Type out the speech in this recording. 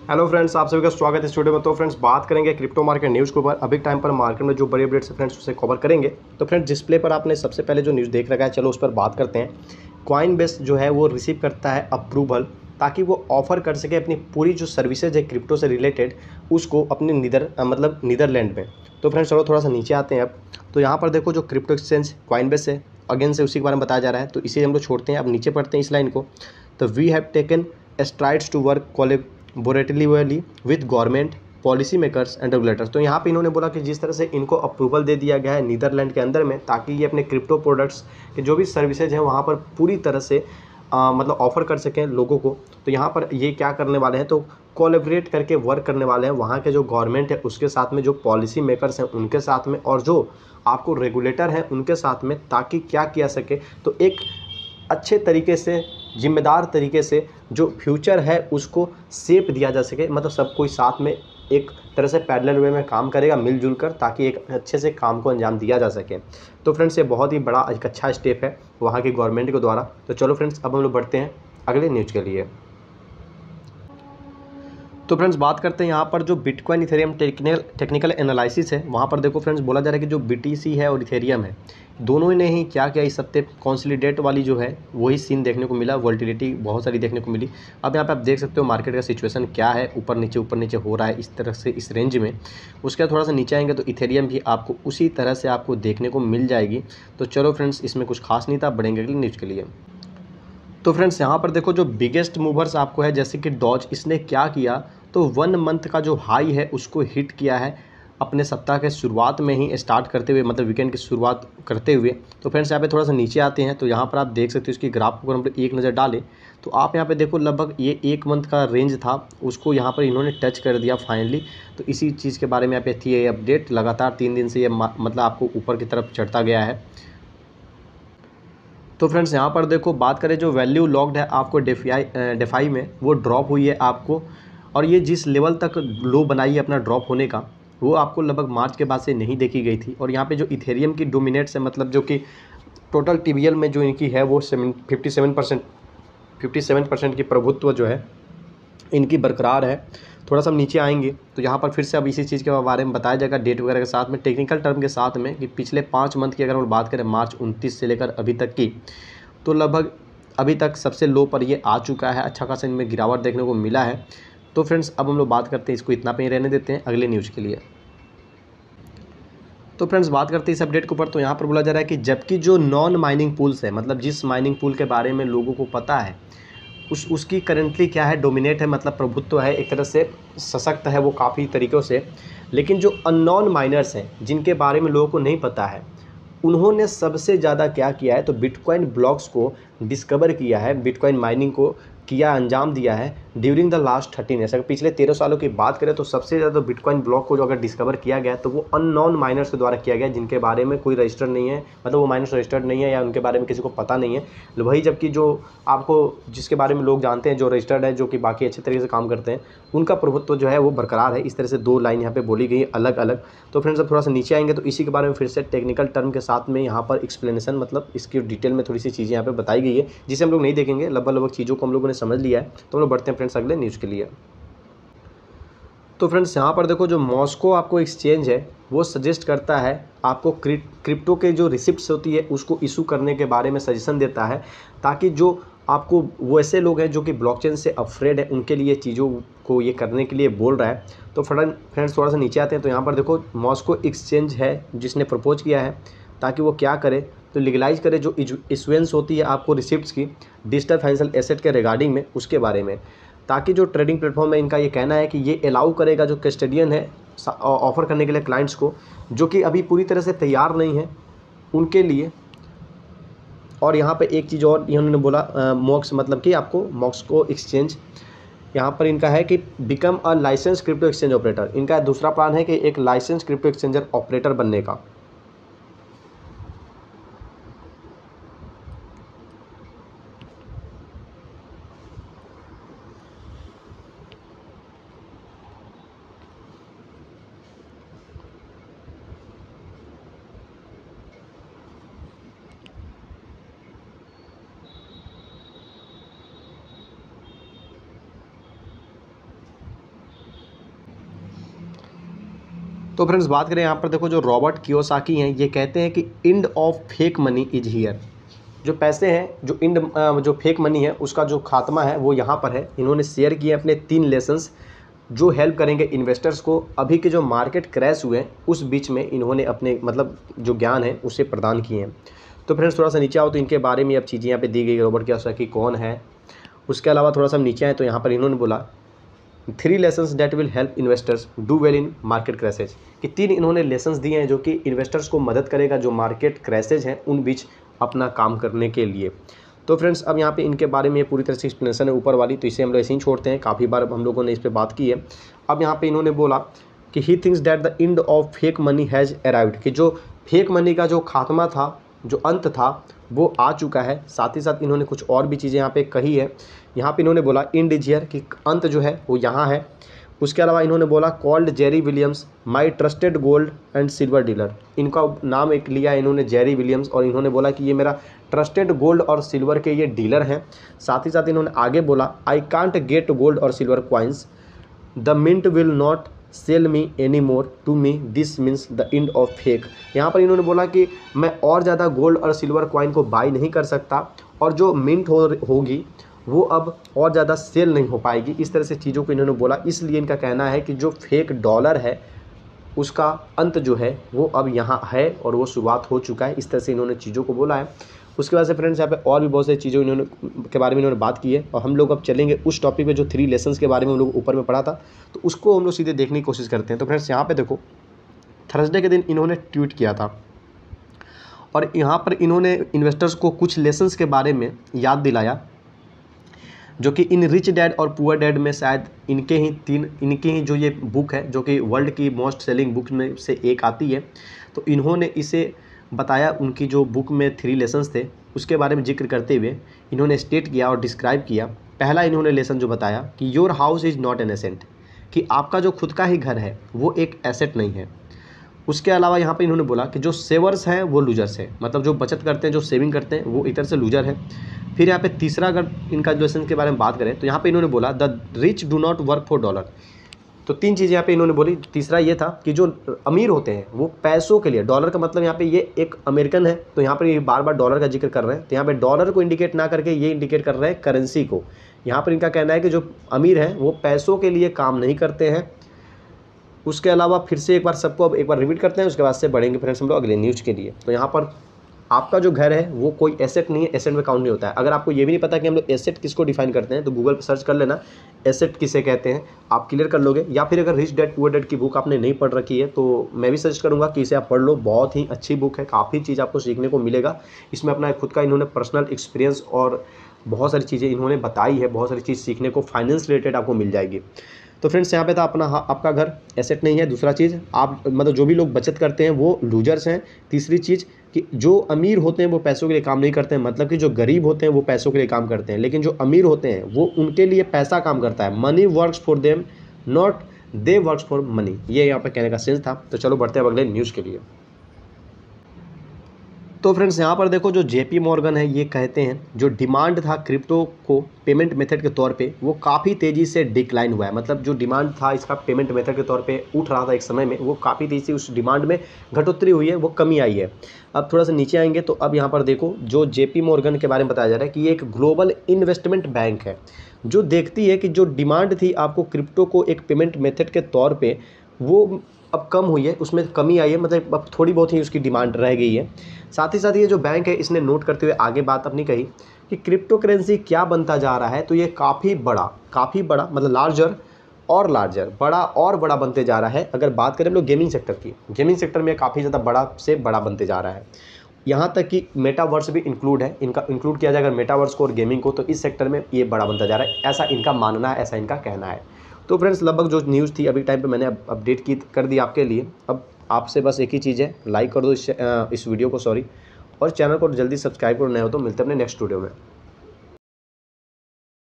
Hello friends, आप सभी का स्वागत है इस वीडियो में। तो फ्रेंड्स बात करेंगे क्रिप्टो मार्केट न्यूज़ के ऊपर। अभी टाइम पर मार्केट में जो बड़े अपडेट्स है फ्रेंड्स उसे कवर करेंगे। तो फ्रेंड्स डिस्प्ले पर आपने सबसे पहले जो न्यूज़ देख रखा है, चलो उस पर बात करते हैं। कॉइनबेस जो है वो रिसीव करता है अप्रूवल ताकि वो ऑफर कर सके अपनी पूरी जो सर्विसेज है क्रिप्टो से रिलेटेड उसको अपने नीदरलैंड में। तो फ्रेंड्स चलो थोड़ा सा नीचे आते हैं अब। तो यहाँ पर देखो जो क्रिप्टो एक्सचेंज कॉइनबेस है, अगेन से उसी के बारे में बताया जा रहा है, तो इसे हम लोग छोड़ते हैं। अब नीचे पढ़ते हैं इस लाइन को। तो we have taken strides to work collaboratively with government policy makers and regulators. तो यहाँ पे इन्होंने बोला कि जिस तरह से इनको अप्रूवल दे दिया गया है नीदरलैंड के अंदर में, ताकि ये अपने क्रिप्टो प्रोडक्ट्स के जो भी सर्विसेज हैं वहाँ पर पूरी तरह से मतलब ऑफर कर सकें लोगों को। तो यहाँ पर ये क्या करने वाले हैं, तो कोलैबोरेट करके वर्क करने वाले हैं वहाँ के जो गवर्नमेंट है उसके साथ में, जो पॉलिसी मेकर्स हैं उनके साथ में, और जो आपको रेगुलेटर हैं उनके साथ में, ताकि क्या किया सके, तो एक अच्छे तरीके से, जिम्मेदार तरीके से जो फ्यूचर है उसको शेप दिया जा सके। मतलब सब कोई साथ में एक तरह से पैरेलल वे में काम करेगा मिलजुल कर, ताकि एक अच्छे से काम को अंजाम दिया जा सके। तो फ्रेंड्स ये बहुत ही बड़ा एक अच्छा स्टेप है वहाँ की गवर्नमेंट के द्वारा। तो चलो फ्रेंड्स अब हम लोग बढ़ते हैं अगले न्यूज़ के लिए। तो फ्रेंड्स बात करते हैं यहाँ पर जो बिटकॉइन इथेरियम टेक्निकल एनालिसिस है, वहाँ पर देखो फ्रेंड्स बोला जा रहा है कि जो बीटीसी है और इथेरियम है, दोनों ने ही क्या किया, इस हफ्ते कॉन्सोलिडेट वाली जो है वही सीन देखने को मिला। वोलेटिलिटी बहुत सारी देखने को मिली। अब यहाँ पे आप देख सकते हो मार्केट का सिचुएशन क्या है, ऊपर नीचे हो रहा है इस तरह से, इस रेंज में। उसके बाद थोड़ा सा नीचे आएंगे तो इथेरियम भी आपको उसी तरह से आपको देखने को मिल जाएगी। तो चलो फ्रेंड्स इसमें कुछ खास नहीं था, बढ़ेंगे अगले न्यूज़ के लिए। तो फ्रेंड्स यहाँ पर देखो जो बिगेस्ट मूवर्स आपको है, जैसे कि डॉज, इसने क्या किया, तो 1 मंथ का जो हाई है उसको हिट किया है अपने सप्ताह के शुरुआत में ही, स्टार्ट करते हुए, मतलब वीकेंड की शुरुआत करते हुए। तो फ्रेंड्स यहाँ पे थोड़ा सा नीचे आते हैं तो यहाँ पर आप देख सकते हो इसकी ग्राफ को अगर हम लोग एक नज़र डालें तो आप यहाँ पे देखो लगभग ये 1 मंथ का रेंज था, उसको यहाँ पर इन्होंने टच कर दिया फाइनली। तो इसी चीज़ के बारे में यहाँ पे थी ये अपडेट। लगातार 3 दिन से ये मतलब आपको ऊपर की तरफ चढ़ता गया है। तो फ्रेंड्स यहाँ पर देखो बात करें जो वैल्यू लॉक्ड है आपको डेफाई में, वो ड्रॉप हुई है आपको, और ये जिस लेवल तक लो बनाई है अपना ड्रॉप होने का, वो आपको लगभग मार्च के बाद से नहीं देखी गई थी। और यहाँ पे जो इथेरियम की डोमिनेट्स है, मतलब जो कि टोटल टीवीएल में जो इनकी है वो 57% की प्रभुत्व जो है इनकी बरकरार है। थोड़ा सा हम नीचे आएंगे तो यहाँ पर फिर से अब इसी चीज़ के बारे में बताया जाएगा, डेट वगैरह के साथ में, टेक्निकल टर्म के साथ में, कि पिछले 5 मंथ की अगर हम बात करें मार्च 29 से लेकर अभी तक की, तो लगभग अभी तक सबसे लो पर ये आ चुका है। अच्छा खासा इनमें गिरावट देखने को मिला है। तो फ्रेंड्स अब हम लोग बात करते हैं, इसको इतना पे ही रहने देते हैं अगले न्यूज़ के लिए। तो फ्रेंड्स बात करते हैं इस अपडेट के ऊपर। तो यहाँ पर बोला जा रहा है कि जबकि जो नॉन माइनिंग पूल्स है, मतलब जिस माइनिंग पूल के बारे में लोगों को पता है, उसकी करंटली क्या है, डोमिनेट है, मतलब प्रभुत्व है, एक तरह से सशक्त है वो काफ़ी तरीक़ों से। लेकिन जो अननोन माइनर्स हैं जिनके बारे में लोगों को नहीं पता है, उन्होंने सबसे ज़्यादा क्या किया है, तो बिटकॉइन ब्लॉक्स को डिस्कवर किया है, बिटकॉइन माइनिंग को किया, अंजाम दिया है ड्यूरिंग द लास्ट 13 ईयर्स। अगर पिछले 13 सालों की बात करें तो सबसे ज़्यादा बिटकॉइन ब्लॉक को जो अगर डिस्कवर किया गया तो वो अननोन माइनर्स के द्वारा किया गया, जिनके बारे में कोई रजिस्टर नहीं है, मतलब वो माइनर्स रजिस्टर्ड नहीं है या उनके बारे में किसी को पता नहीं है। वही जबकि जो आपको जिसके बारे में लोग जानते हैं, जो रजिस्टर्ड है, जो कि बाकी अच्छे तरीके से काम करते हैं, उनका प्रभुत्व जो है वो बरकरार है। इस तरह से 2 लाइन यहाँ पे बोली गई अलग अलग। तो फ्रेंड्स अब थोड़ा सा नीचे आएंगे तो इसी के बारे में फिर से टेक्निकल टर्म के साथ में यहाँ पर एक्सप्लेनेशन, मतलब इसकी डिटेल में थोड़ी सी चीज़ें यहाँ पे बताई गई है, जिसे हम लोग नहीं देखेंगे, लगभग चीज़ों को हम लोगों ने समझ लिया है। तो हम लोग बढ़ते हैं फ्रेंड्स अगले न्यूज़ के लिए। तो फ्रेंड्स यहाँ पर देखो जो मॉस्को आपको एक्सचेंज है वो सजेस्ट करता है आपको क्रिप्टो के जो रिसिप्ट्स होती है उसको इशू करने के बारे में सजेशन देता है, ताकि जो आपको वैसे लोग हैं जो कि ब्लॉकचेन से अफ्रेड है उनके लिए चीज़ों को ये करने के लिए बोल रहा है। तो फ्रेंड्स थोड़ा सा नीचे आते हैं तो यहाँ पर देखो मॉस्को एक्सचेंज है जिसने प्रपोज किया है ताकि वो क्या करे, तो लीगलाइज करे जो इशुएंस होती है आपको रिसिप्ट्स की डिजिटल फाइनेंशियल एसेट के रिगार्डिंग में, उसके बारे में, ताकि जो ट्रेडिंग प्लेटफॉर्म है इनका ये कहना है कि ये अलाउ करेगा जो कस्टडियन है ऑफ़र करने के लिए क्लाइंट्स को, जो कि अभी पूरी तरह से तैयार नहीं है उनके लिए। और यहाँ पे एक चीज़ और इन्होंने बोला, मॉक्स, मतलब कि आपको मॉस्को एक्सचेंज, यहाँ पर इनका है कि become a license crypto exchange operator. इनका दूसरा प्लान है कि एक लाइसेंस क्रिप्टो एक्सचेंजर ऑपरेटर बनने का। तो फ्रेंड्स बात करें यहाँ पर देखो जो रॉबर्ट कियोसाकी हैं ये कहते हैं कि end of fake money is here. जो पैसे हैं जो फेक मनी है उसका जो खात्मा है वो यहाँ पर है। इन्होंने शेयर किए अपने 3 लेसन्स जो हेल्प करेंगे इन्वेस्टर्स को अभी के जो मार्केट क्रैश हुए हैं उस बीच में इन्होंने अपने मतलब जो ज्ञान है उसे प्रदान किए हैं। तो फ्रेंड्स थोड़ा सा नीचे आओ तो इनके बारे में अब चीज़ें यहाँ पे दी गई। रॉबर्ट कियोसाकी कौन है, उसके अलावा थोड़ा सा नीचे आए तो यहाँ पर इन्होंने बोला 3 lessons that will help investors do well in market crashes, कि 3 इन्होंने लेसन्स दिए हैं जो कि इन्वेस्टर्स को मदद करेगा जो मार्केट क्रैशेज हैं उन बीच अपना काम करने के लिए। तो फ्रेंड्स अब यहाँ पे इनके बारे में पूरी तरह से एक्सप्लेनेशन है ऊपर वाली, तो इसे हम लोग ऐसे ही छोड़ते हैं, काफ़ी बार हम लोगों ने इस पर बात की है। अब यहाँ पे इन्होंने बोला कि he thinks that the end of fake money has arrived, कि जो फेक मनी का जो खात्मा था, जो अंत था वो आ चुका है। साथ ही साथ इन्होंने कुछ और भी चीज़ें यहाँ पे कही है। यहाँ पे इन्होंने बोला एंड इज हियर, कि अंत जो है वो यहाँ है। उसके अलावा इन्होंने बोला called Jerry Williams my trusted gold and silver dealer, इनका नाम एक लिया इन्होंने जेरी विलियम्स, और इन्होंने बोला कि ये मेरा ट्रस्टेड गोल्ड और सिल्वर के ये डीलर हैं। साथ ही साथ इन्होंने आगे बोला आई कांट गेट गोल्ड और silver coins, the mint will not sell me any more, to me this means the end of fake. यहाँ पर इन्होंने बोला कि मैं और ज़्यादा गोल्ड और सिल्वर क्वाइन को बाई नहीं कर सकता, और जो मिंट होगी वो अब और ज़्यादा सेल नहीं हो पाएगी। इस तरह से चीज़ों को इन्होंने बोला। इसलिए इनका कहना है कि जो फेक डॉलर है उसका अंत जो है वो अब यहाँ है और वो शुरुआत हो चुका है। इस तरह से इन्होंने चीज़ों को बोला है। उसके बाद से फ्रेंड्स यहाँ पे और भी बहुत सारी चीज़ों के बारे में इन्होंने बात की है, और हम लोग अब चलेंगे उस टॉपिक पे जो 3 लेसन्स के बारे में हम लोग ऊपर में पढ़ा था, तो उसको हम लोग सीधे देखने की कोशिश करते हैं। तो फ्रेंड्स यहाँ पे देखो थर्सडे के दिन इन्होंने ट्वीट किया था, और यहाँ पर इन्होंने इन्वेस्टर्स को कुछ लेसन्स के बारे में याद दिलाया जो कि इन रिच डैड और पुअर डैड में शायद इनके ही जो ये बुक है जो कि वर्ल्ड की मोस्ट सेलिंग बुक में से एक आती है। तो इन्होंने इसे बताया, उनकी जो बुक में 3 लेसन्स थे उसके बारे में जिक्र करते हुए इन्होंने स्टेट किया और डिस्क्राइब किया। पहला इन्होंने लेसन जो बताया कि your house is not an asset, कि आपका जो खुद का ही घर है वो एक एसेट नहीं है। उसके अलावा यहाँ पे इन्होंने बोला कि जो सेवर्स हैं वो लूजर्स हैं, मतलब जो बचत करते हैं, जो सेविंग करते हैं, वो एक तरह से लूजर है। फिर यहाँ पे तीसरा अगर इनका लेसन के बारे में बात करें तो यहाँ पे इन्होंने बोला the rich do not work for dollar. तो 3 चीज़ें यहाँ पे इन्होंने बोली। तीसरा ये था कि जो अमीर होते हैं वो पैसों के लिए, डॉलर का मतलब यहाँ पे ये एक अमेरिकन है तो यहाँ पर ये बार बार डॉलर का जिक्र कर रहे हैं, तो यहाँ पे डॉलर को इंडिकेट ना करके ये इंडिकेट कर रहे हैं करेंसी को। यहाँ पर इनका कहना है कि जो अमीर हैं वो पैसों के लिए काम नहीं करते हैं। उसके अलावा फिर से एक बार सबको अब एक बार रिपीट करते हैं, उसके बाद से बढ़ेंगे फ्रेंड्स हम लोग अगले न्यूज़ के लिए। तो यहाँ पर आपका जो घर है वो कोई एसेट नहीं है, एसेट में काउंट नहीं होता है। अगर आपको ये भी नहीं पता कि हम लोग एसेट किसको डिफाइन करते हैं तो गूगल पर सर्च कर लेना एसेट किसे कहते हैं, आप क्लियर कर लोगे। या फिर अगर रिच डैड पुअर डैड की बुक आपने नहीं पढ़ रखी है तो मैं भी सजेस्ट करूँगा कि इसे आप पढ़ लो, बहुत ही अच्छी बुक है, काफ़ी चीज़ आपको सीखने को मिलेगा। इसमें अपना खुद का इन्होंने पर्सनल एक्सपीरियंस और बहुत सारी चीज़ें इन्होंने बताई है, बहुत सारी चीज़ सीखने को फाइनेंस रिलेटेड आपको मिल जाएगी। तो फ्रेंड्स यहाँ पे था अपना आपका घर एसेट नहीं है। दूसरा चीज़ आप मतलब जो भी लोग बचत करते हैं वो लूजर्स हैं। तीसरी चीज़ कि जो अमीर होते हैं वो पैसों के लिए काम नहीं करते हैं, मतलब कि जो गरीब होते हैं वो पैसों के लिए काम करते हैं, लेकिन जो अमीर होते हैं वो उनके लिए पैसा काम करता है। Money works for them not they works for money, ये यहाँ पर कहने का सेंस था। तो चलो बढ़ते हैं अगले न्यूज़ के लिए। तो फ्रेंड्स यहाँ पर देखो जो JP मॉर्गन है ये कहते हैं जो डिमांड था क्रिप्टो को पेमेंट मेथड के तौर पे वो काफ़ी तेज़ी से डिक्लाइन हुआ है। मतलब जो डिमांड था इसका पेमेंट मेथड के तौर पे उठ रहा था एक समय में, वो काफ़ी तेज़ी से उस डिमांड में घटोतरी हुई है, वो कमी आई है। अब थोड़ा सा नीचे आएंगे तो अब यहाँ पर देखो जो JP मॉर्गन के बारे में बताया जा रहा है कि ये एक ग्लोबल इन्वेस्टमेंट बैंक है जो देखती है कि जो डिमांड थी आपको क्रिप्टो को एक पेमेंट मेथड के तौर पर वो अब कम हुई है, उसमें कमी आई है, मतलब अब थोड़ी बहुत ही उसकी डिमांड रह गई है। साथ ही साथ ये जो बैंक है इसने नोट करते हुए आगे बात अपनी कही कि क्रिप्टो करेंसी क्या बनता जा रहा है, तो ये काफ़ी बड़ा मतलब लार्जर और लार्जर, बड़ा और बड़ा बनते जा रहा है। अगर बात करें हम लोग गेमिंग सेक्टर की, गेमिंग सेक्टर में काफ़ी ज़्यादा बड़ा से बड़ा बनते जा रहा है। यहाँ तक कि मेटावर्स भी इंक्लूड है, इनका इंक्लूड किया जाए अगर मेटावर्स को और गेमिंग को, तो इस सेक्टर में ये बड़ा बनता जा रहा है, ऐसा इनका मानना है, ऐसा इनका कहना है। तो फ्रेंड्स लगभग जो न्यूज़ थी अभी टाइम पे मैंने अपडेट कर दी आपके लिए। अब आपसे बस एक ही चीज़ है, लाइक कर दो इस वीडियो को और चैनल को जल्दी सब्सक्राइब करो, नए हो तो मिलते हैं अपने नेक्स्ट वीडियो में।